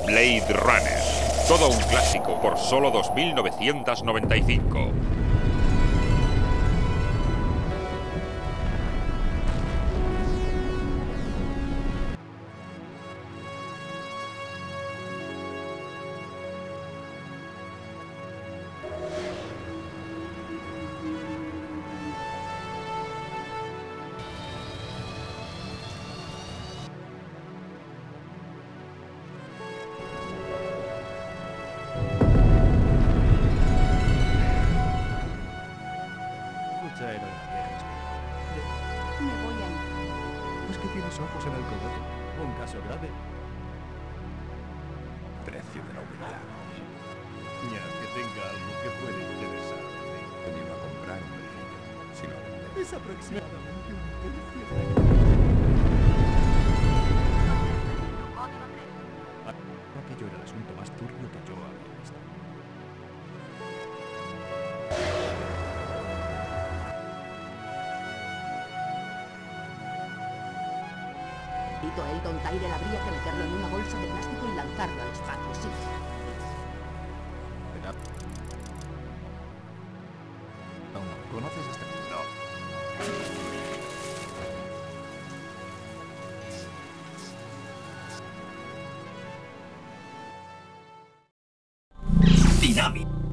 Blade Runner. Todo un clásico por solo 2.995. Me voy a ir. Es que tienes ojos en el cogote. Un caso grave. Precio de la humildad. Ya que tenga algo que puede interesarte. Venido a comprar un brillo, sino a vender. Es aproximadamente un tercio de aquello era el asunto más turbio que yo había visto. Elton Tyler habría que meterlo en una bolsa de plástico y lanzarlo al espacio, sí. No, ¿conoces este? Dinamic.